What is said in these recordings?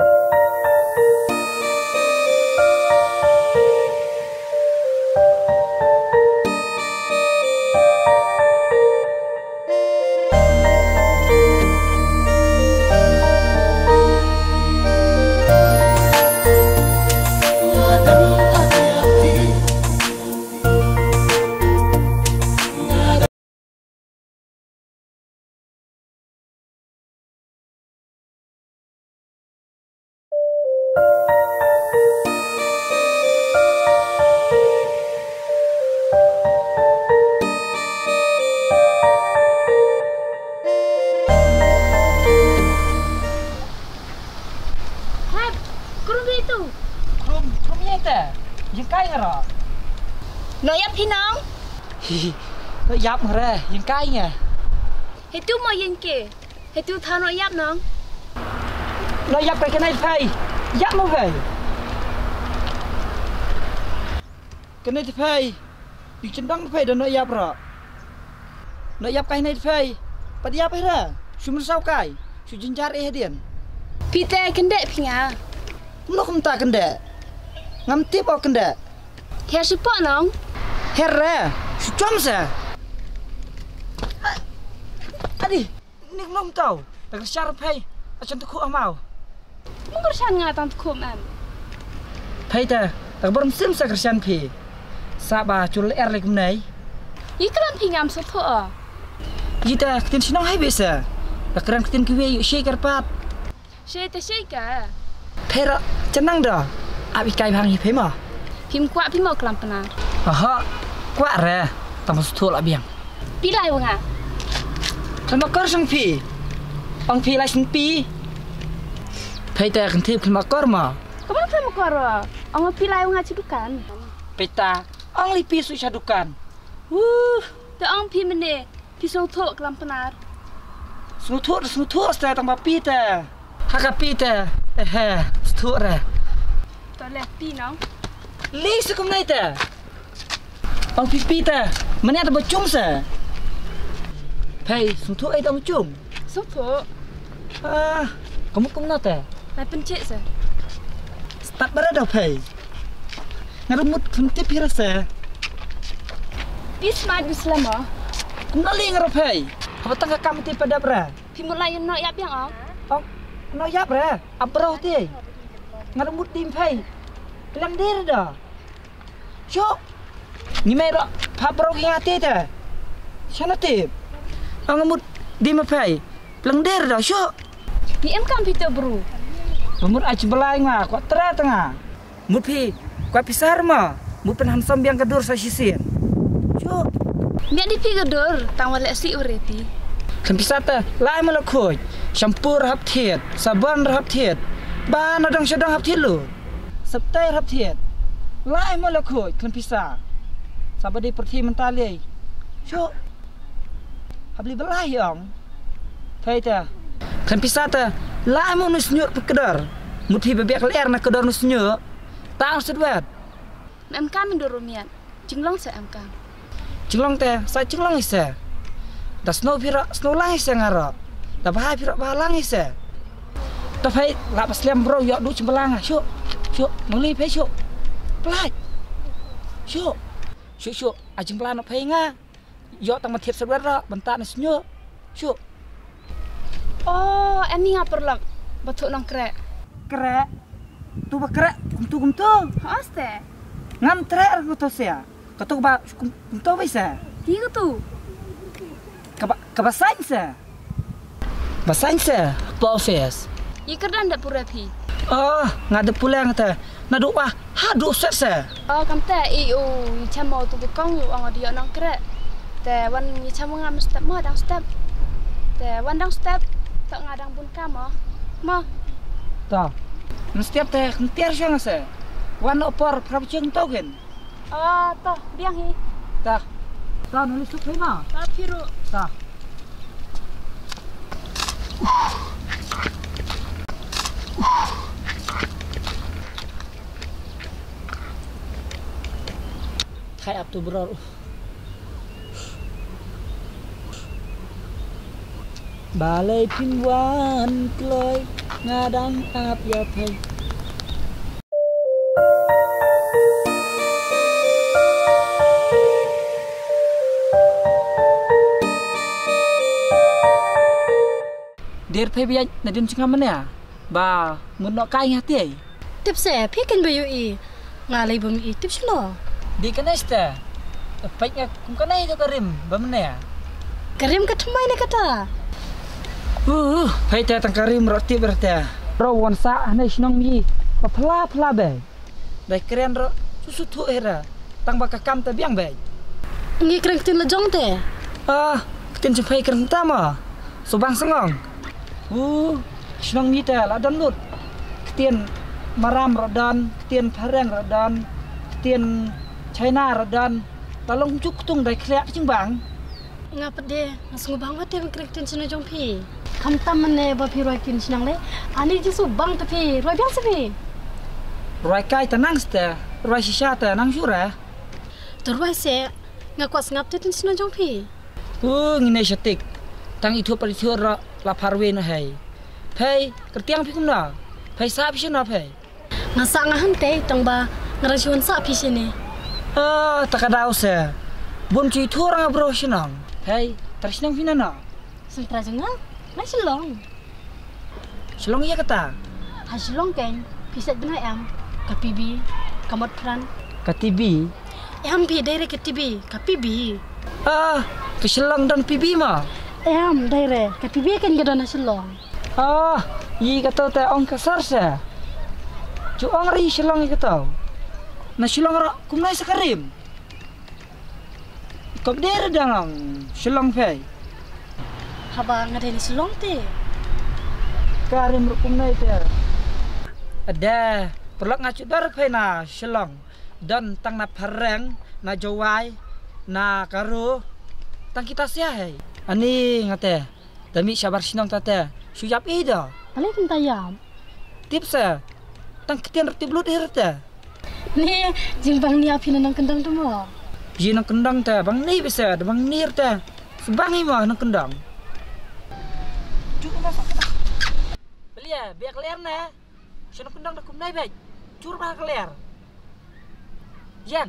ยังใกล้กันหรอ Nói ấp thì nóng. Nó dập mà ra,ยังใกล้nha. Thì tôi mà yên kì. Thì tôi thao nói ấp nóng. Nó dập cái này phải, dập nó về. Cái này thì phải, bị chân đắng phải đó nó dập rồi. Nó dập cái này thì phải, bắt dập hết ra. Chúng nó sao cái, chúng chân chát hết điện. Pite kendek pinga. Nó không ta kendek. Ngam tiếp vào kendek. Hea support nóng. Herre, chom sa. Adi, nik nom tau. Tak syarap hai, acan tu ku amau. Mung kersan nga tang kum am. Hai ta, tak berum sim sa kersan pi. Saba chul er le kum nai. Iklan pingam support. Jita ketin sinong hai bisa. Tak keran ketin kiwe yu shaker pat. She te she ka. Pera, cenang dah. Abi kai bang hi pe ma. Phim quạ phim màu làm penar. Aha, kuat re. Tak masuk tu lah biang. Pilai wong ah. Kalau kau sang pi, ang pi lah sang pi. Hai ta ketin pi makor ma. Kamu film koro. Ang pilai wong ah cedukan. Peta, ang lipi su cadukan. Te ang pi mene. Pi song thok lam penar. Sutu sta tang pi ta. Haka pi ta. Sutu re. Toleh pi nong. Lih sekum nai ta. Ang pipi ta, mana ada bacung sa. Hai, suntuk ai tak bacung. Support. Kamu kum na ta. Lai pencet sa. Start berada hai. Ngarumut fentip hirasa. Pi smart bi selama. Kum na li ngarap hai. Apa tangga kam ti pada bra. Pi mulai no yap yang ang. Ang no yap bra. Abrau ti. Ngarumut dim hai. Pelang dir dah. Syok. Ni mai rak paprok yang ati ta. Sana tip. Angamut di mapai. Pelengder dah syok. Ni em kan pito bro. Mut aci belai nga, kuat tera tengah. Mut pi, kuat pisar ma. Mut penhan sambiang kedur sa sisin. Syok. Miak di pi gedur, tang walek si ureti. Kan pisar ta, lai malakoj. Shampoo rahap thiet, sabun rahap thiet. Ban adang syadang hap thiet lu. Septai rahap thiet. Lai malakoj kan pisar. Sabadi perti mentali. Syok. Habli belai yang. Hai ta. Kan pisah ta. Lai mau nusnyuk pekedar. Muthi bebek leer nak kedar nusnyuk. Tang sedwat. Em kan mendur miat. Jinglong sa em kan. Jinglong ta, sa jinglong isa. Da snow pira, snow lang isa ngara. Da bahai pira balang isa. Da phai la pasliam bro yok du cembelang. Syok. Syok, mengli phai syok. Pelaj. Syok. Syuk, ajeng pelan nak phai nga. Yok tang mathiep sedwat ra, bentak nusnyuk. Syok. Oh, em ni ngapur lak. Batuk nang krek. Krek. Tu ba krek, kum tu. Haste. Ngam trek aku tu sia. Katu ba kum tu bisa. Tiga tu. Kebasain sa. Basain sa. Office. Ikerdan dak pura pi. Oh, ngade pulang ta. Naduk bah, haduk set sa. Oh, kam ta EU, cham mau tu bekong yu ang dia nang krek. Te wan ni cham ngam step ma dang step. Te wan dang step tak ngadang bun kam ma. Ta. Setiap teh kentiar siang sa. Wan opor prap cheng togen. Ah, toh biang hi. Ta. Ta nulis tu phai ma. Ta phiru. Ta. Khai up tu bro. Balai pinwan kloi ngadang ap ya phai Der phai biya nadin chinga mana ba mun no kai ngati Tip se pikin bayu I ngalai bumi I tip silo. di kanesta pai nga kum kanai to karim ba mana Karim ka thumai ne kata. phai ta tang karim roti berta ro won sa nei snong mi ba phla be dai kren ro susu thu era tang ba ka kam ta biang be Ngi kreng tin la jong te. tin phai kren ta ma so bang sangong snong mi ta la dan lut tin maram rodan tin phareng rodan tin China rodan talong juk tung dai klek ching bang Ngapa de ngasung bang wa te kreng tin sino jong pi. Kam tam ne ba pi roi tin sinang le. Ani ji su bang ta pi roi biang se pi. roi kai ta nang sta roi shisha ta nang jura Tu roi se ngakwas ngap te tin sino jong pi. ngine shatik tang itu pari thur la pharwe na hai phai kertiang phi kum na phai sa phi na phai Ngasa ngahan te tang ba ngarasiwan sa pi sini. takadau se bun chi thur nga bro shinang phai trisnang phi na na Sentra jenga. Nai silong. selong ya kata Ha silong ken pisat bina am ka pibi kamot pran. katibi Am pi dere ke tibi ka pibi. keselang dan pibi ma Am dere ka pibi ken gedona silong. yi kata ta ong kasar se chu ong ri selong kata na selong ra kumnai sakarim kop der dangang selong phai Haba ngadeni silong te. karim kumnai te ada perlak ngacu dar phai na selong dan tang na phareng na jawai na karo tang kita sia hai ani ngate dami sabar sinong tate suyap ida Ale ken tayam. tipsa tang ketian reti blut hirta Ni jingbang ni api nang kendang tu mo. ji nang kendang ta bang ni bisa bang nir ta sebangi mah nang kendang cukup masuk kita belia biar keler na sino kendang dak kumnai baik cur bah keler jan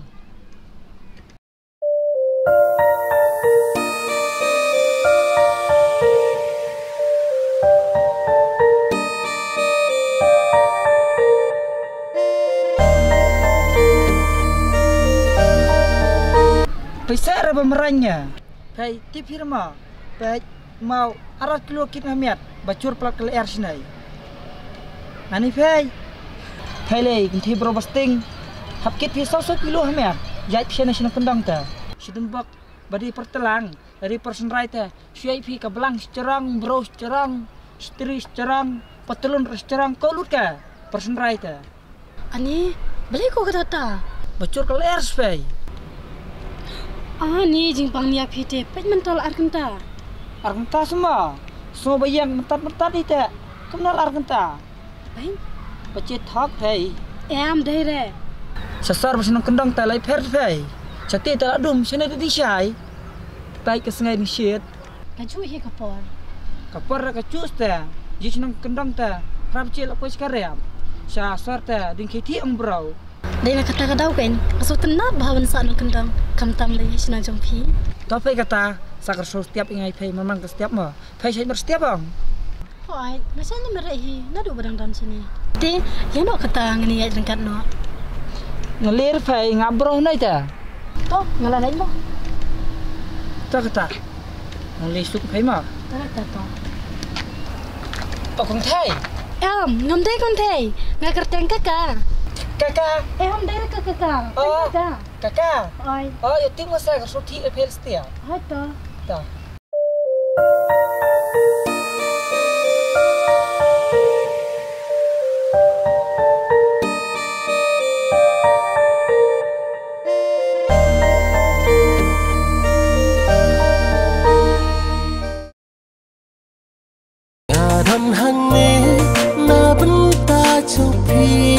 Besar pemerannya. Hai, tip firma. Baik mau arat kilo kit ngamiat bacur plak ke air sinai. Ani fai. Thai kinti bro basting. Hap kit pisau 1 kilo ngamiat. Jait pisa na sinang kendang ta. Sidembak badi pertelang dari person right ta. Suai pi ka belang secerang bro secerang. Stri secerang patulun secerang kolut ka. Person right ta. Ani beli ko kata ta. Bacur ke air fai. Ni jingbang ni api te pet mentol arkenta. Arkenta semua. Semua bayang mentat-mentat itu. Kenal arkenta. Bain Bacit thok phai. am dere. Sasar bersenang kendang talai per phai. Chati talak dum sene di syai. Baik ke sengai ni shit. Kaju he kapor. Kapar ka cus ta. Ji senang kendang ta. Rap cil apa sekarang. Sasar ta ding kiti ang brau. Dai na kata kadau ken. Aso tenat bahawan sa nang kendang. Kam tam le sina jongpi. Kau phai kata sakar so setiap ingai phai memang ke setiap mah. Phai sai setiap bang. Hoi, masa ni merehi. Nadu badang dan sini. Te, ya no kata ngani ya jengkat no. Ngelir phai ngabroh nai ta. To, ngalalai mo. Ta kata. Ngelir suk phai mah. Tarak ta to. Pakong thai. Ngam dai kon thai. Ngakerteng kakak. Kakak. Dai ka kakak. Oh. Kakak. Kakak. Oi, Ya tengok saya so ti phai setiap. hai to. Ta. thầm hằng nghe na bấn ta châu phi